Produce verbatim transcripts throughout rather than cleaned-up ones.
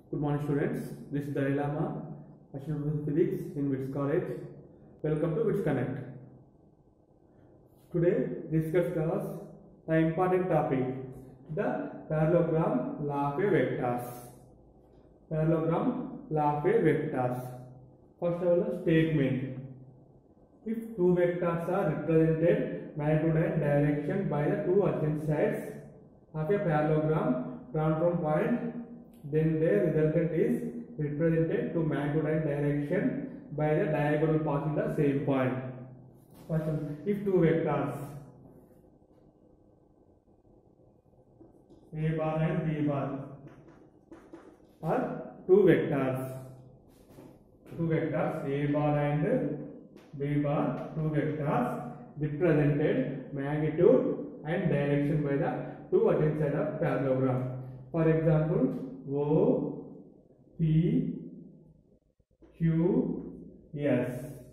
Good morning, students. This is Dalai Lama, Assistant Professor Physics in WITS College. Welcome to WITS Connect. Today, discuss class the important topic, the parallelogram law of a vectors. Parallelogram law of a vectors. First of all, the statement. If two vectors are represented magnitude and direction by the two adjacent sides of a parallelogram drawn from point, then their resultant is represented to magnitude and direction by the diagonal path in the same point. First one, if two vectors A bar and B bar are two vectors, two vectors A bar and B bar, two vectors represented magnitude and direction by the two adjacent sides of parallelogram. For example, O, P, Q, S.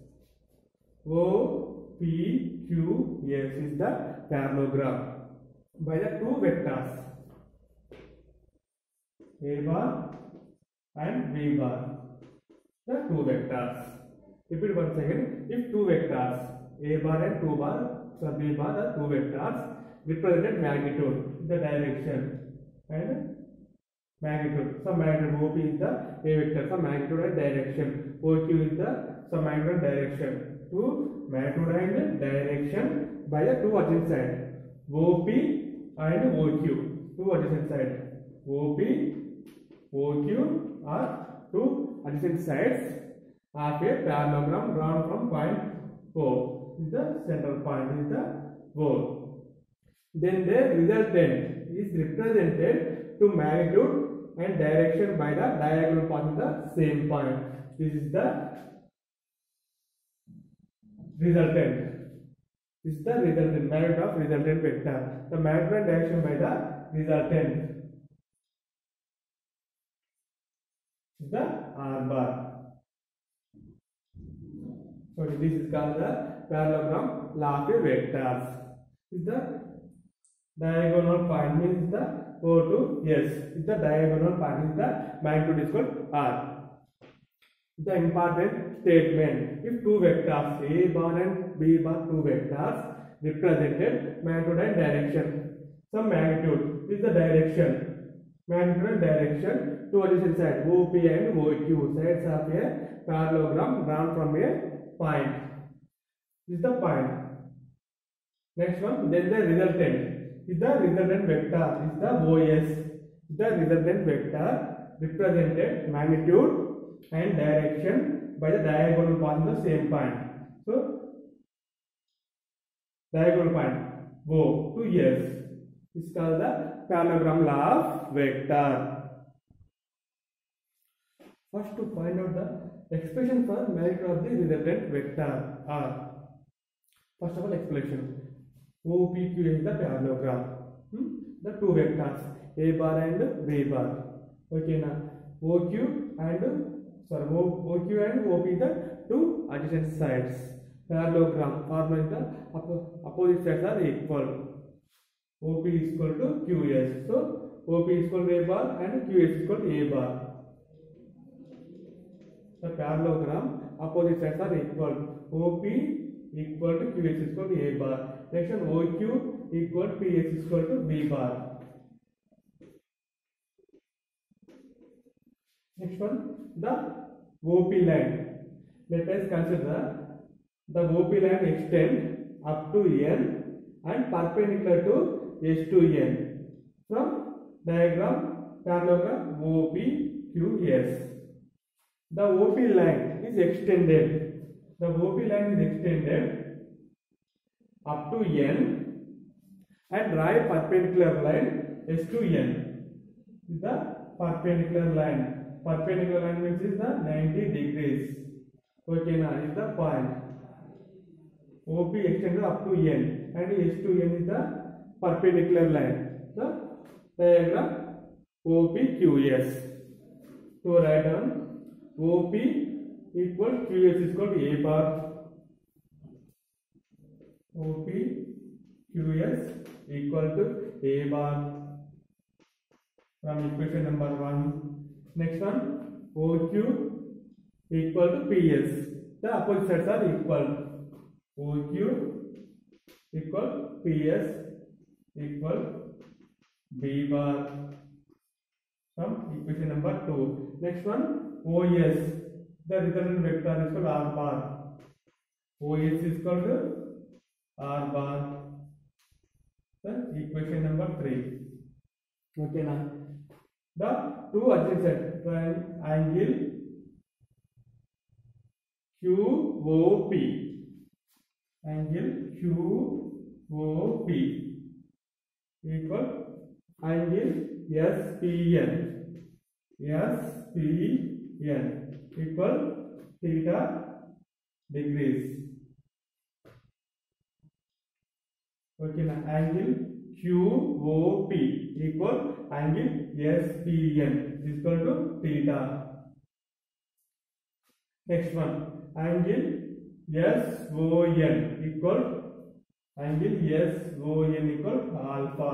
O, P, Q, S is the parallelogram by the two vectors A bar and B bar, the two vectors. Repeat once again. If two vectors A bar and two bar, so B bar, the two vectors represented magnitude, the direction and magnitude. Some magnitude O P is the A vector, some magnitude and direction. O Q is the some magnitude and direction. Two magnitude and direction by the two adjacent sides. O P and O Q, two adjacent sides. O P, O Q are two adjacent sides of a parallelogram drawn from point O. This is the central point, this is the O. Then the resultant is represented to magnitude and direction by the diagonal path in the same point. This is the resultant. This is the resultant, magnitude of resultant vector. The magnitude and direction by the resultant is the R bar. So this is called the parallelogram law of a vectors. This is the diagonal point, means the O to S. If the diagonal point is the magnitude is called R. The important statement: if two vectors A bar and B bar, two vectors represented magnitude and direction. Some magnitude is the direction, magnitude and direction to adjacent sides O P and O Q, sides of a parallelogram drawn from a point. This is the point. Next one, then the resultant. Is the resultant vector is the O S. The resultant vector represented magnitude and direction by the diagonal path in the same point. So diagonal point O to S is called the parallelogram law of vector. First, to find out the expression for magnitude of the resultant vector R. First of all, explanation. O P Q is the parallelogram. Hmm? The two vectors A bar and B bar. Okay, now O Q and sorry O, OQ and O P the two adjacent sides. Parallelogram formula is the oppo, opposite sides are equal. O P is equal to Q S. So O P is equal to A bar and Q S is equal to A bar. The parallelogram opposite sides are equal. O P equal to Q S is equal to A bar. Next one, O Q equal to P S is equal to B bar. Next one, the O P line. Let us consider the O P line extend up to N and perpendicular to S to N from diagram parallelogram O P Q S. The O P line is extended. The O P line is extended up to N and draw a perpendicular line S to N. This is the perpendicular line. Perpendicular line means is the ninety degrees. Okay, now is the point. O P extended up to N and S to N is the perpendicular line. The diagram O P Q S. So write down O P equal Q S is equal to A bar. O P Q S equal to A bar. From equation number one, Next one, O Q equal to P S. The opposite sides are equal. O Q equal P S equal B bar from equation number two. Next one, O S. The resultant vector is called R bar. O S is equal to R bar. Then equation number three. Okay now. The two adjacent triangle Q O P. Angle Q O P equal angle S P N. S P N equal theta degrees. Okay now, angle Q O P equal angle S P N is equal to theta. Next one, angle S O N equal angle S O N equal alpha.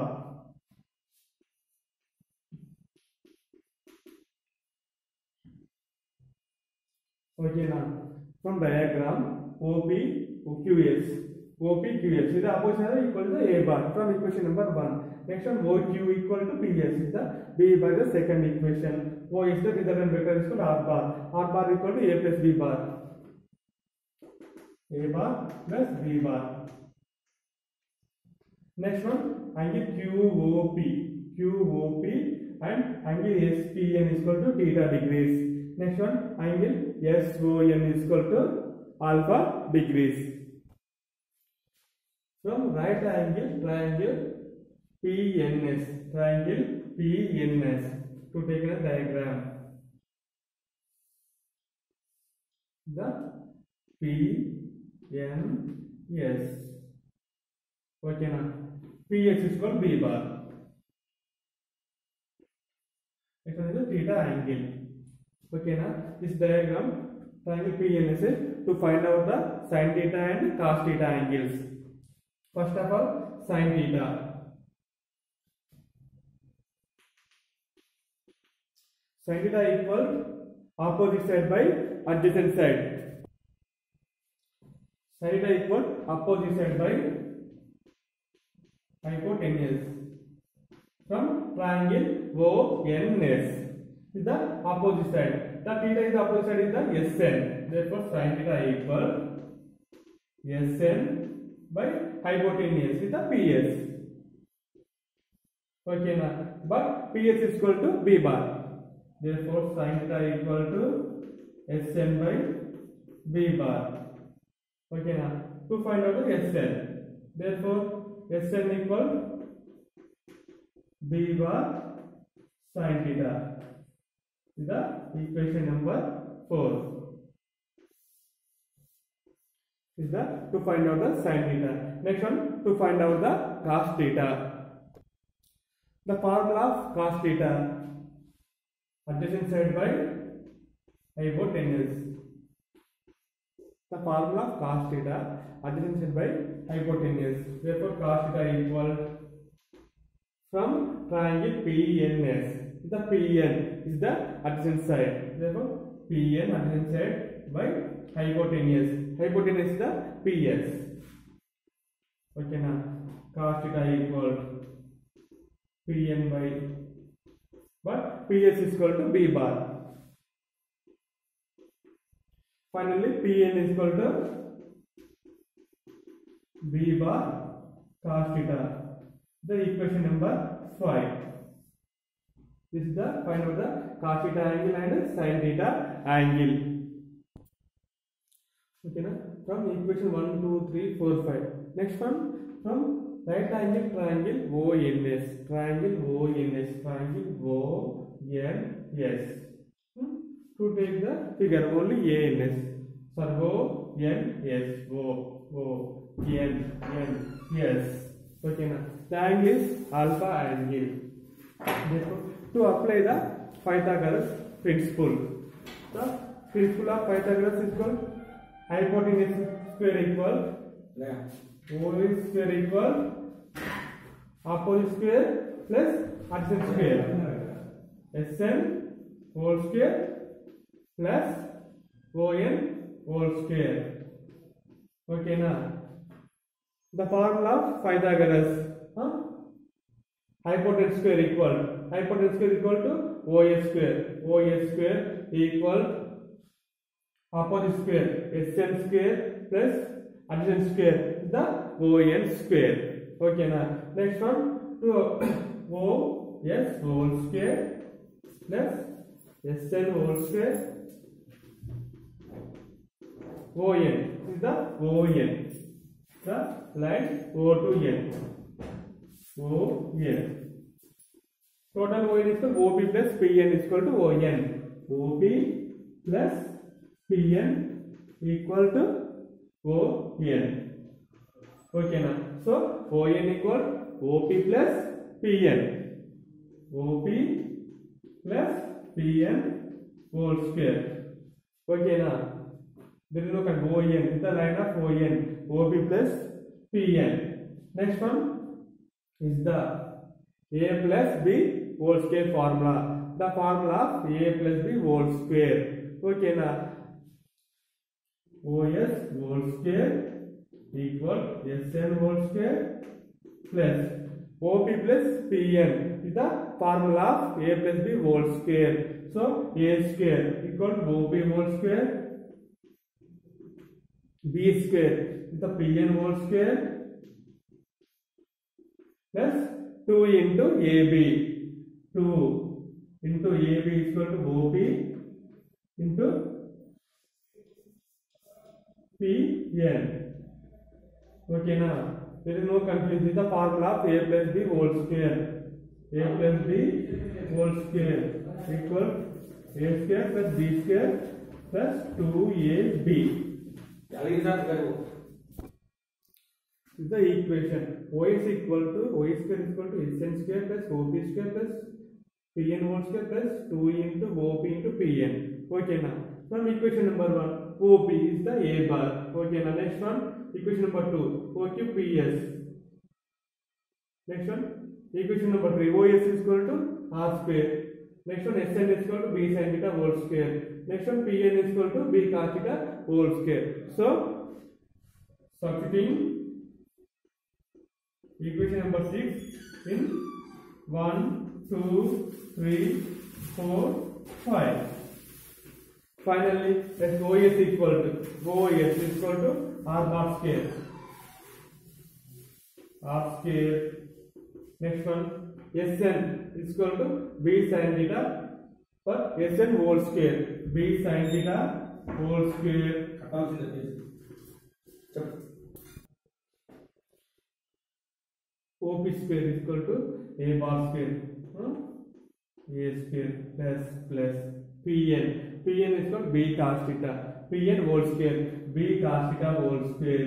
Okay now, from diagram O P Q S. O P Q S is the opposite equal to A bar from equation number one. Next one, O Q equal to P S is the B by the second equation. O is the resultant vector is called R bar. R bar equal to A plus B bar. A bar plus B bar. Next one, angle Q O P. Q O P and angle S P N is equal to theta degrees. Next one, angle S O N is equal to alpha degrees. From right angle triangle P N S, triangle P N S, to take a diagram. The P N S. Okay now, P S is called B bar. Next one is the theta angle. Okay now, this diagram triangle P N S is to find out the sin theta and cos theta angles. First of all, sin theta. Sin theta equal opposite side by adjacent side. Sin theta equal opposite side by hypotenuse. From triangle O N S is the opposite side. The theta is the opposite side is the S N. Therefore, sin theta equal S N by hypotenuse is the P S. Okay now, but P S is equal to B bar. Therefore, sin theta equal to S N by B bar. Okay now, to find out the S N. Therefore, S N equal B bar sin theta. Is the equation number four. Is the to find out the sin theta. Next one, to find out the cos theta. The formula of cos theta, adjacent side by hypotenuse. The formula of cos theta, adjacent side by hypotenuse. Therefore, cos theta equal from triangle P N S. The P N is the adjacent side. Therefore, P N adjacent side by hypotenuse. Hypotenuse is the P S. Okay now, cos theta equal P N by, but P S is equal to B bar. Finally, P N is equal to B bar cos theta. The equation number five. This is the find out the cos theta angle and sin theta angle. Okay now, from equation one, two, three, four, five. Next one, from right angle triangle O N S. Triangle O N S. Triangle O N S. Hmm? To take the figure, only A N S. Sorry, O N S. O, O, N, N, S. Okay now, the angle is alpha angle. Therefore, to apply the Pythagoras principle, the principle of Pythagoras is called hypotenuse square equal O is square equal opposite square plus adjacent square. Sn whole square plus on whole square. Okay na? The formula of Pythagoras. Huh? Hypotenuse square equal hypotenuse square equal to OS square. OS square equal opposite square Sn square plus adjacent square the On square. Okay na? Next one to OS whole square plus Sn whole square. On is the On. The line O to N. O N. Total O N is equal to O P plus P N is equal to O N. O P plus P N equal to O N. Okay na? So O N equal O P plus P N. O P plus P N whole square. Okay na? There is no kind O N. It's the line of O N. O P plus P N. Next one is the A plus B whole square formula. The formula of A plus B whole square. Okay na? O S whole square equal Sn whole square plus O P plus P N is the formula of A plus B whole square. So A square equal to O P whole square. B square is the P N whole square plus two into A B. two into A B is equal to O P into P N. Okay now? There is no confusion. This is the formula of A plus B whole square. A plus B whole square equal A square plus B square plus two A B. This is the equation. O is equal to O square is equal to Sn square plus O P square plus P N whole square plus two into O P into P N. Okay now? From equation number one, O P is the A bar. Okay now? Next one, equation number two, O Q P S. Next one, equation number three, O S is equal to R square. Next one, Sn is equal to B sin theta whole square. Next one, P N is equal to B cos theta whole square. So, substituting equation number six in one, two, three, four, five. Finally, let O S equal to O S is equal to R bar square. R square. Next one, Sn is equal to B sin theta for Sn whole square. B sin theta whole square. O P square is equal to A bar square. Huh? A square plus plus P N. P N is equal to B cos theta. P N whole square. B cos theta whole square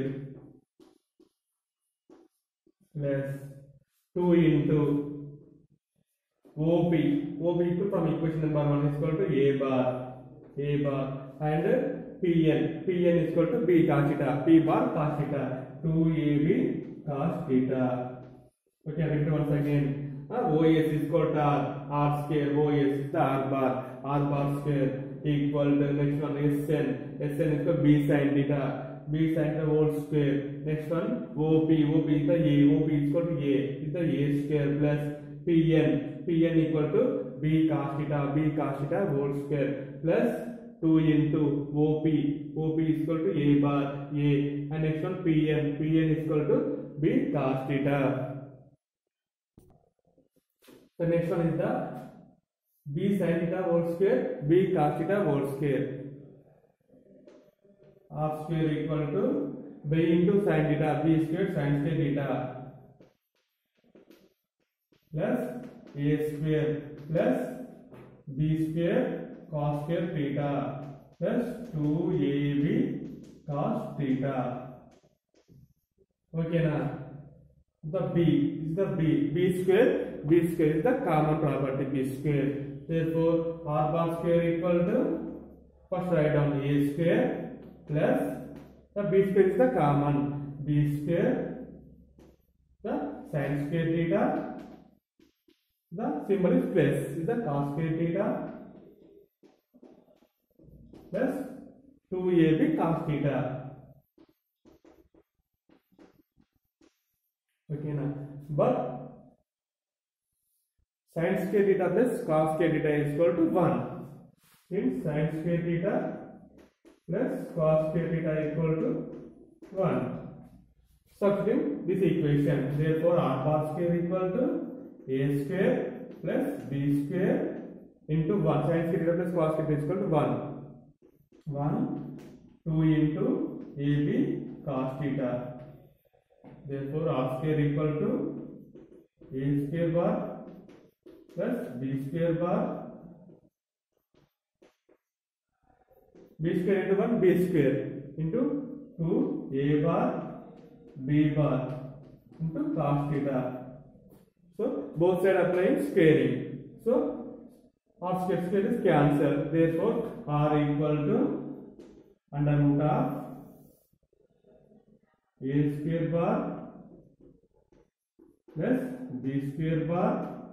plus two into O P. O P from equation number one is equal to A bar. A bar and P N. P N is equal to B cos theta. P bar cos theta. two A B cos theta. Okay, I repeat once again. Uh, O S is equal to R. R square. O S is the R bar. R bar square equal to next one Sn. Sn is equal to B sin theta. B sin theta whole square. Next one O P. O P is the A. O P is equal to A. Is the A square plus P N. P N equal to B cos theta. B cos theta whole square plus two into O P. O P is equal to A bar A. And next one P N. P N is equal to B cos theta. The next one is the B sin theta whole square. B cos theta whole square. R square equal to B into sin theta. B square sin square theta plus A square plus B square cos square theta plus two A B cos theta. Okay na? The B is the B. B square. B square is the common property. B square. Therefore, R bar square equal to, first write down A square plus the B square is the common. B square the sin square theta. The symbol is plus is the cos square theta plus two A B cos theta. Okay na, but sin square theta plus cos square theta is equal to one. Since sin square theta plus cos square theta is equal to one. Substitute this equation. Therefore, r bar square equal to a square plus b square into one. Sin square theta plus cos theta is equal to one. one, two into ab cos theta. Therefore, r square equal to a square bar plus b square bar, b square into one, b square into two a bar b bar into cos theta. So both sides applying squaring. So r square square is cancelled. Therefore, r equal to under root of a square bar plus b square bar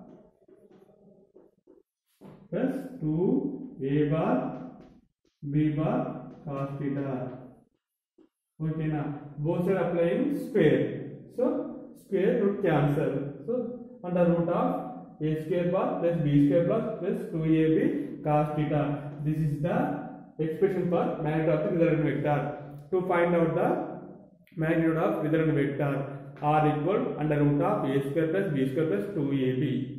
plus two a bar b bar cos theta. Okay na, both are applying square. So square root cancel. So under root of a square bar plus b square plus plus two a b cos theta. This is the expression for magnitude of the resultant vector. To find out the magnitude of resultant vector, r equal under root of a square plus b square plus two a b.